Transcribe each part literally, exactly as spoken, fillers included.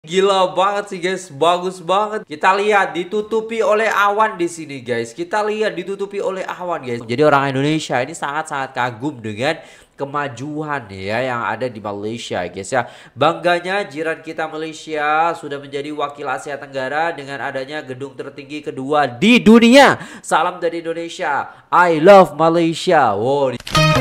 Gila banget sih guys, bagus banget. Kita lihat ditutupi oleh awan di sini guys. Kita lihat ditutupi oleh awan guys. Jadi orang Indonesia ini sangat-sangat kagum dengan kemajuan ya yang ada di Malaysia guys ya. Bangganya jiran kita Malaysia sudah menjadi wakil Asia Tenggara dengan adanya gedung tertinggi kedua di dunia. Salam dari Indonesia. I love Malaysia. Wow.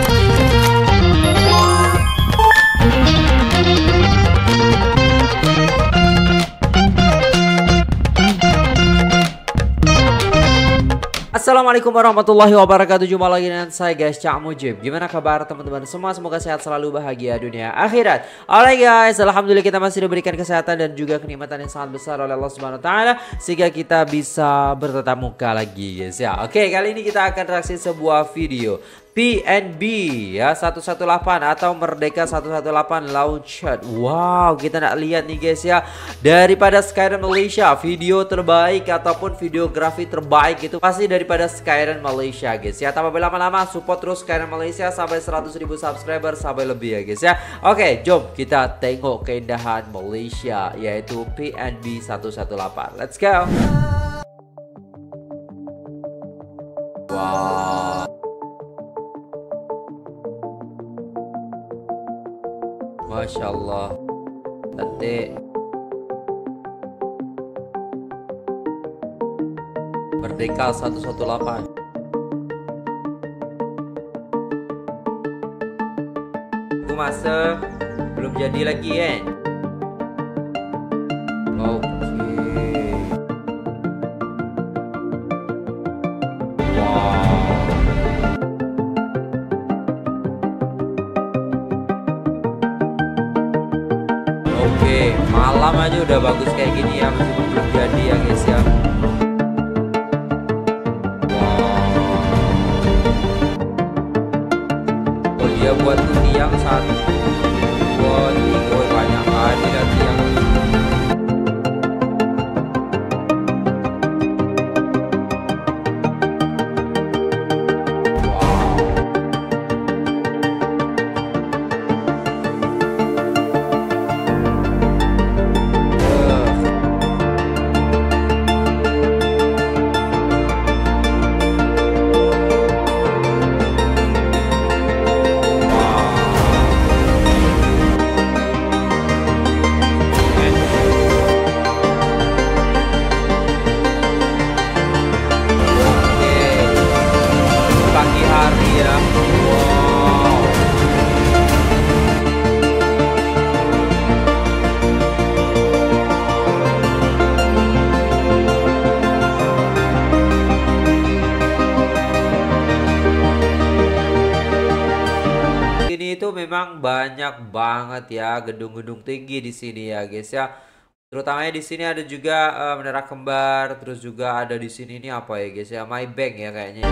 Assalamualaikum warahmatullahi wabarakatuh. Jumpa lagi dengan saya guys, Cak Mujib. Gimana kabar teman-teman semua? Semoga sehat selalu, bahagia dunia akhirat. Alright guys, alhamdulillah kita masih diberikan kesehatan dan juga kenikmatan yang sangat besar oleh Allah Subhanahu wa taala sehingga kita bisa bertatap muka lagi guys ya. Oke, kali ini kita akan reaksi sebuah video P N B ya seratus delapan belas atau Merdeka seratus delapan belas Launched. Wow, kita nak lihat nih guys ya. Daripada Skyrim Malaysia, video terbaik ataupun videografi terbaik itu pasti daripada Skyrim Malaysia guys ya. Tanpa berlama-lama, support terus Skyrim Malaysia sampai seratus ribu subscriber sampai lebih ya guys ya. Oke, jom kita tengok keindahan Malaysia yaitu P N B seratus delapan belas. Let's go. Wow. Masya Allah, cantik. Merdeka seratus delapan belas. Itu masa belum jadi lagi kan? Oke. Oke, malam aja udah bagus kayak gini ya, meskipun belum jadi ya guys ya. Wow. Oh dia buat tuh tiang satu, dua, tiga, oh, banyak kali lah tiang. Itu memang banyak banget ya gedung-gedung tinggi di sini ya guys ya. Terutamanya di sini ada juga uh, menara kembar, terus juga ada di sini ini apa ya guys ya, Maybank ya kayaknya.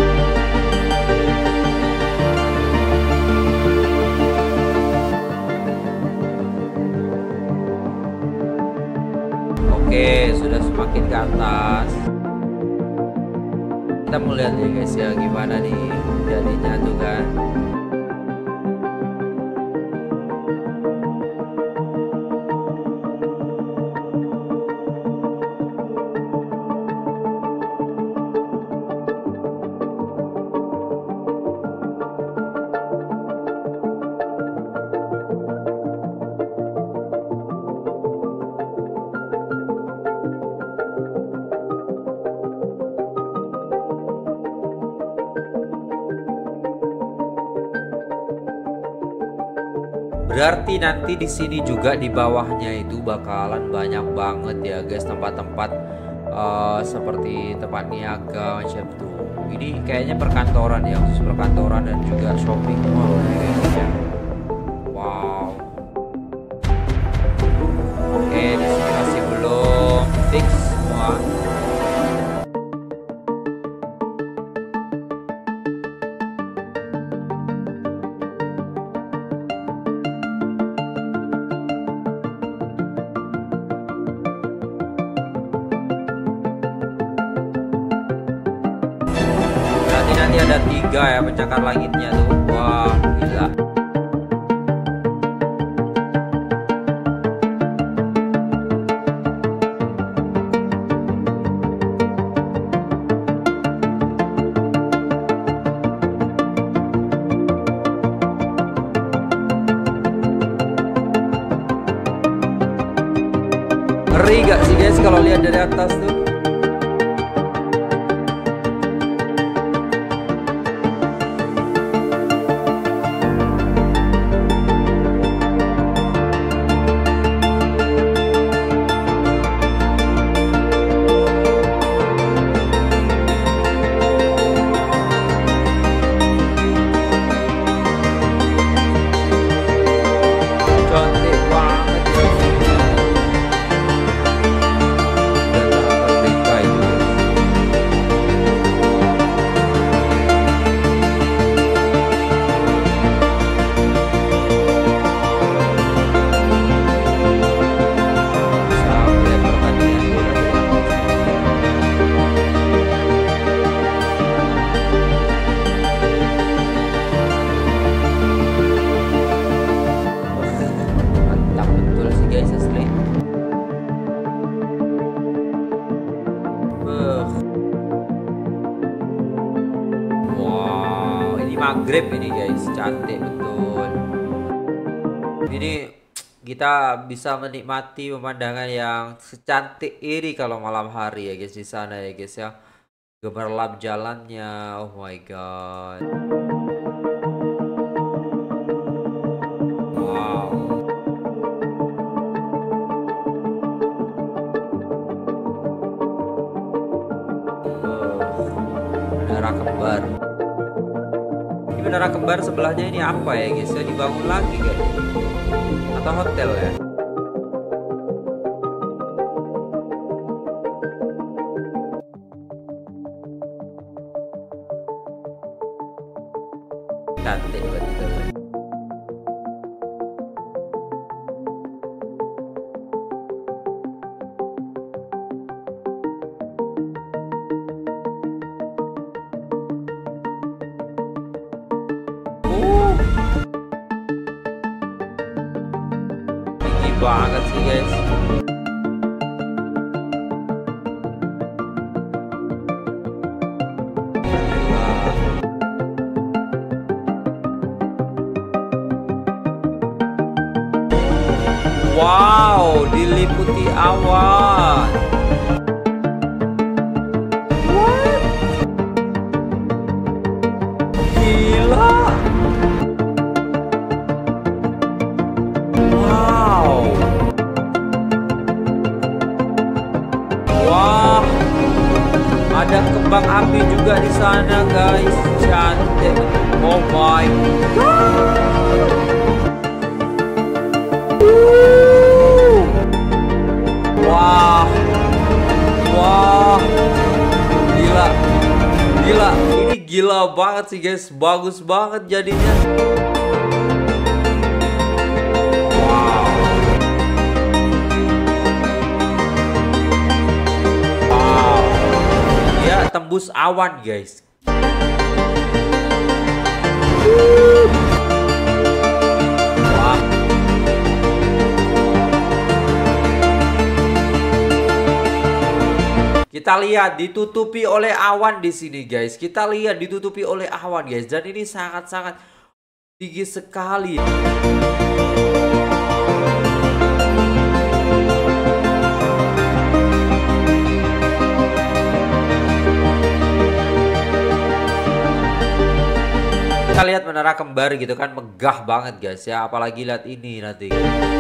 Oke, sudah semakin ke atas. Kita mau lihat ya guys ya gimana nih jadinya tuh kan. Berarti nanti di sini juga di bawahnya itu bakalan banyak banget ya guys tempat-tempat uh, seperti tempat niaga macam tuh. Ini kayaknya perkantoran ya, khusus perkantoran dan juga shopping mall ya guys ya. Wow. Oke, di sini masih belum fix semua. Nanti ada tiga ya pencakar langitnya tuh. Wah, gila. Ngeri gak sih guys kalau lihat dari atas tuh? Maghrib ini guys, cantik betul. Ini kita bisa menikmati pemandangan yang secantik ini kalau malam hari ya guys di sana ya guys ya. Gemerlap jalannya, oh my god. Wow. Oh, darah kembar. Menara kembar sebelahnya ini apa ya guys ya, dibangun lagi guys atau hotel ya? Cantik betul. Banget sih guys. Wow, diliputi awan. What? Gila. Ada kembang api juga di sana guys, cantik. Oh my god. Wah, wah, gila, gila. Ini gila banget sih guys, bagus banget jadinya. Tembus awan guys. Wah. Kita lihat ditutupi oleh awan di sini guys. Kita lihat ditutupi oleh awan guys, dan ini sangat-sangat tinggi sekali. Kita lihat menara kembar gitu kan, megah banget guys ya, apalagi lihat ini nanti.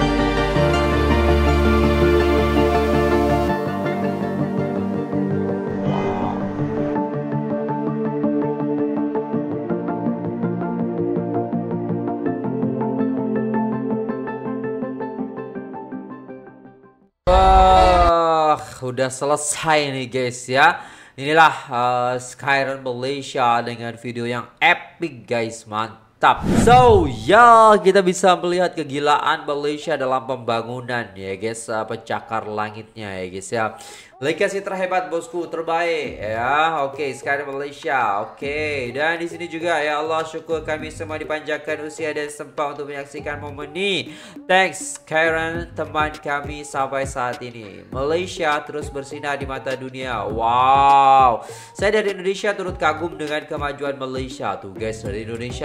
Wah, udah selesai nih guys ya. Inilah uh, Skyrim Malaysia dengan video yang epic guys, mantap. So ya, kita bisa melihat kegilaan Malaysia dalam pembangunan ya guys, uh, pencakar langitnya ya guys ya. Legasi terhebat bosku, terbaik ya. Oke, okay, Skyrim Malaysia. Oke, okay. Dan di sini juga ya Allah, syukur kami semua dipanjangkan usia dan sempat untuk menyaksikan momen ini. Thanks Karen, teman kami sampai saat ini. Malaysia terus bersinar di mata dunia. Wow, saya dari Indonesia turut kagum dengan kemajuan Malaysia tuh guys. Dari Indonesia aja kagum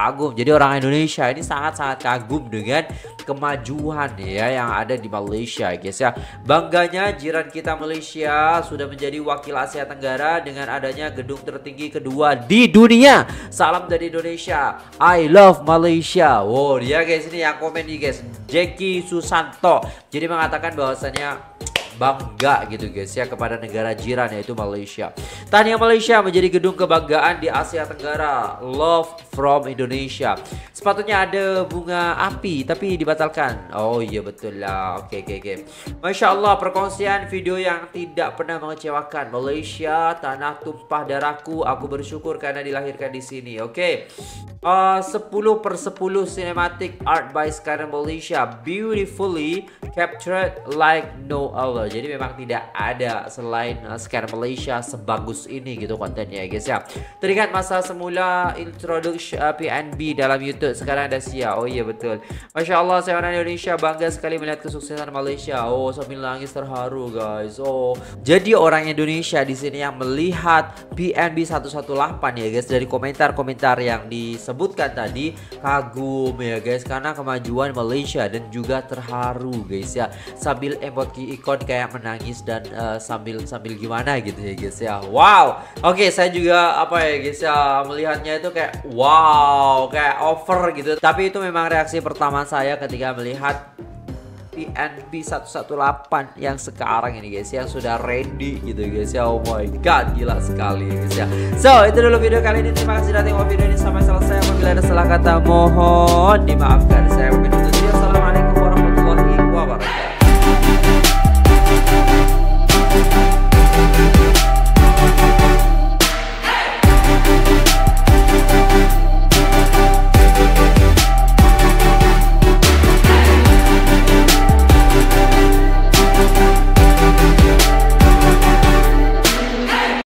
kagum. Jadi orang Indonesia ini sangat-sangat kagum dengan kemajuan ya yang ada di Malaysia guys ya. Bangganya jiran kita Malaysia sudah menjadi wakil Asia Tenggara dengan adanya gedung tertinggi kedua di dunia. Salam dari Indonesia, I love Malaysia. Wow, dia guys ini yang komen nih guys, Jackie Susanto. Jadi mengatakan bahwasannya bangga gitu guys ya kepada negara jiran yaitu Malaysia. Tahniah Malaysia menjadi gedung kebanggaan di Asia Tenggara. Love from Indonesia. Sepatutnya ada bunga api tapi dibatalkan. Oh iya betul lah. Oke oke oke. Masya Allah, perkongsian video yang tidak pernah mengecewakan. Malaysia, tanah tumpah darahku. Aku bersyukur karena dilahirkan di sini. Oke. Uh, sepuluh per sepuluh cinematic art by Skyrim Malaysia, beautifully captured like no other. Jadi memang tidak ada selain uh, Skyrim Malaysia sebagus ini gitu kontennya guys ya. Teringat masa semula introduction uh, P N B dalam YouTube, sekarang ada Sia. Oh iya betul. Masya Allah, saya orang Indonesia bangga sekali melihat kesuksesan Malaysia. Oh sambil nangis terharu guys. Oh jadi orang Indonesia di sini yang melihat P N B seratus delapan belas ya guys, dari komentar-komentar yang disebutkan tadi kagum ya guys karena kemajuan Malaysia dan juga terharu guys ya, sambil emoji ikon kayak menangis dan uh, sambil sambil gimana gitu ya guys ya. Wow. Oke, saya juga apa ya guys ya melihatnya itu kayak wow, kayak over gitu. Tapi itu memang reaksi pertama saya ketika melihat P N B seratus delapan belas yang sekarang ini guys, yang sudah ready gitu guys ya. Oh my god, gila sekali guys ya. So itu dulu video kali ini, terima kasih sudah tengok video ini sampai selesai. Apabila ada salah kata mohon dimaafkan. Saya